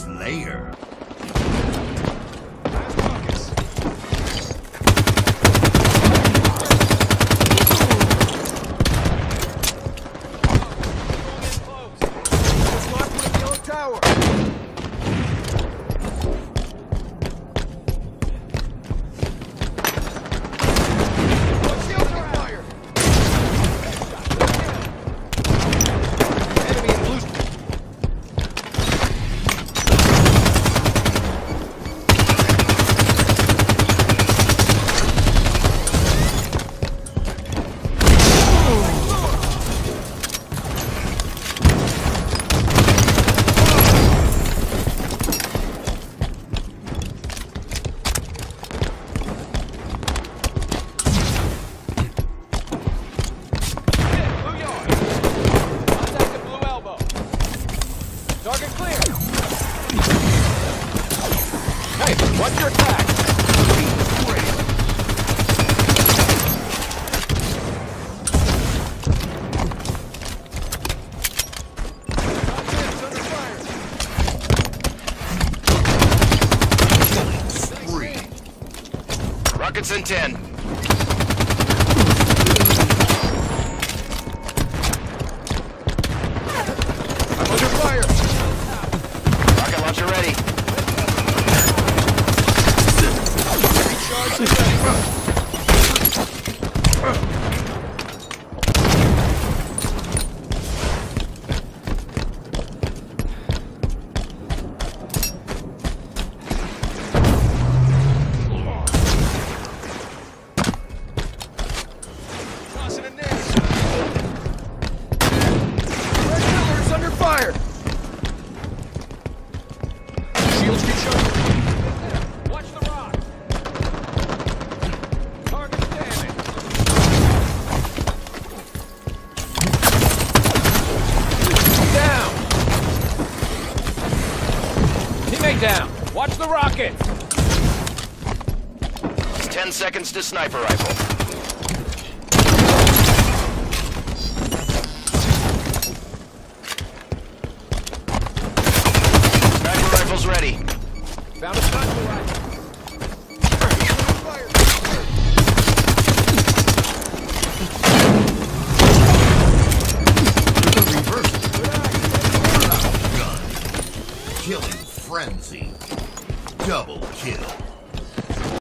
Slayer. Target clear! Hey, what's your attack? Rockets in 10. I'm under fire! Rocket launcher ready. Recharge and ready. Tossing a net. Red pillar's under fire! Shields recharged. Watch the rock. Target damage. Down. Teammate down. Watch the rocket. 10 seconds to sniper rifle. Sniper rifle's ready. Found a sniper rifle. Gun. Killing frenzy. Double kill.